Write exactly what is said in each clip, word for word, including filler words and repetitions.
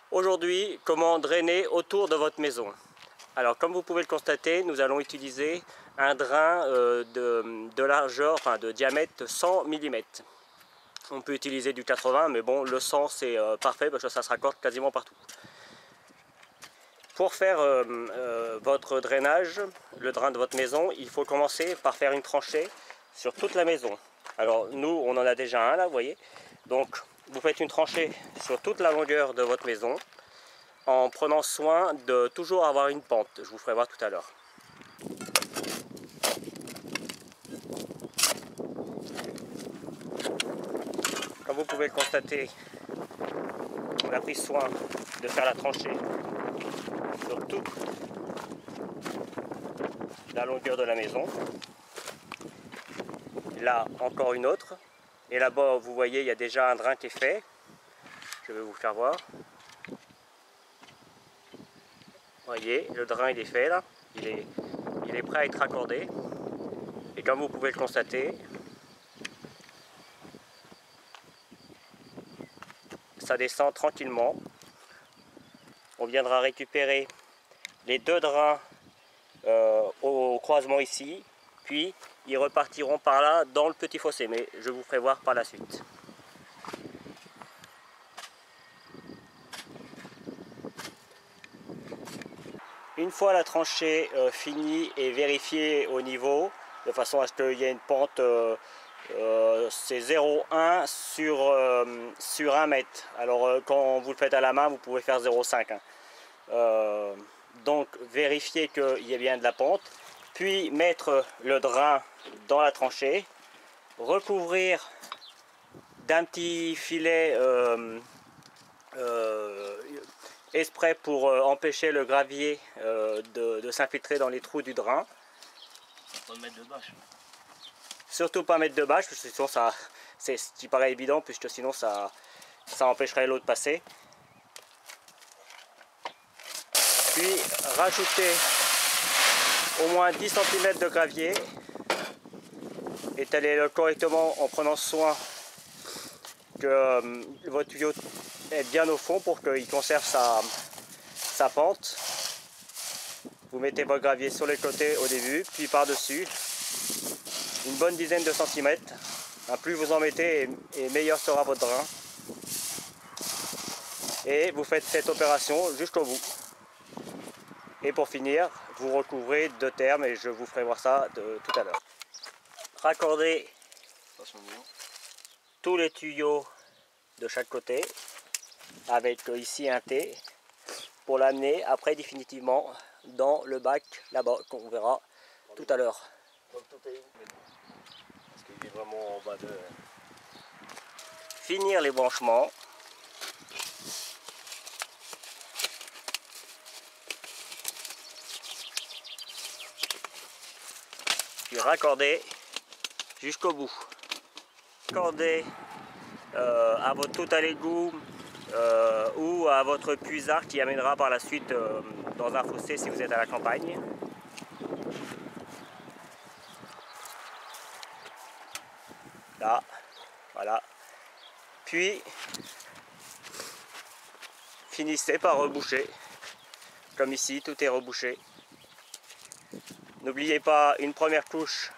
Aujourd'hui, comment drainer autour de votre maison. Alors comme vous pouvez le constater, nous allons utiliser un drain euh, de, de largeur, enfin de diamètre cent millimètres. On peut utiliser du quatre-vingts, mais bon, le cent c'est euh, parfait parce que ça se raccorde quasiment partout. Pour faire euh, euh, votre drainage, le drain de votre maison, il faut commencer par faire une tranchée sur toute la maison. Alors nous, on en a déjà un là, vous voyez. Donc vous faites une tranchée sur toute la longueur de votre maison en prenant soin de toujours avoir une pente. Je vous ferai voir tout à l'heure. Comme vous pouvez le constater, on a pris soin de faire la tranchée sur toute la longueur de la maison. Là, encore une autre. Et là-bas, vous voyez, il y a déjà un drain qui est fait. Je vais vous faire voir. Vous voyez, le drain il est fait là. Il est, il est prêt à être raccordé. Et comme vous pouvez le constater, ça descend tranquillement. On viendra récupérer les deux drains euh, au croisement ici, puis ils repartiront par là dans le petit fossé, mais je vous ferai voir par la suite. Une fois la tranchée euh, finie et vérifiée au niveau, de façon à ce qu'il y ait une pente, euh, euh, c'est zéro virgule un sur, euh, sur un mètre. Alors euh, quand vous le faites à la main, vous pouvez faire zéro virgule cinq. Hein. Euh, donc vérifier qu'il y ait bien de la pente, puis mettre le drain dans la tranchée, recouvrir d'un petit filet euh, euh, exprès pour euh, empêcher le gravier euh, de, de s'infiltrer dans les trous du drain. Pas mettre de bâche. Surtout pas mettre de bâche, parce que sinon ça, c'est ce qui paraît évident, puisque sinon ça, ça empêcherait l'eau de passer. Puis rajouter au moins dix centimètres de gravier, étaler-le correctement en prenant soin que euh, votre tuyau est bien au fond pour qu'il conserve sa, sa pente. Vous mettez votre gravier sur les côtés au début, puis par-dessus, une bonne dizaine de centimètres. Plus vous en mettez, et, et meilleur sera votre drain. Et vous faites cette opération jusqu'au bout. Et pour finir, vous recouvrez de terre, mais je vous ferai voir ça de, tout à l'heure. Raccordez tous les tuyaux de chaque côté avec ici un T pour l'amener après définitivement dans le bac là-bas qu'on verra tout à l'heure. Parce qu'il est vraiment en bas de... Finir les branchements. Puis raccorder jusqu'au bout. Raccorder euh, à votre tout à l'égout euh, ou à votre puisard qui amènera par la suite euh, dans un fossé si vous êtes à la campagne. Là, voilà. Puis finissez par reboucher. Comme ici, tout est rebouché. N'oubliez pas une première couche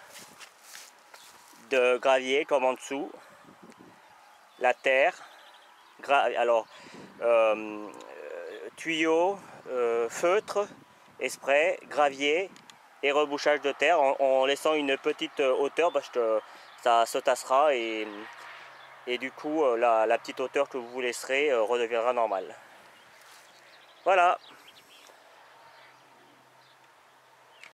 de gravier comme en dessous, la terre, gra alors euh, tuyau, euh, feutre, spray, gravier et rebouchage de terre en, en laissant une petite hauteur parce que ça se tassera et, et du coup la, la petite hauteur que vous vous laisserez euh, redeviendra normale. Voilà.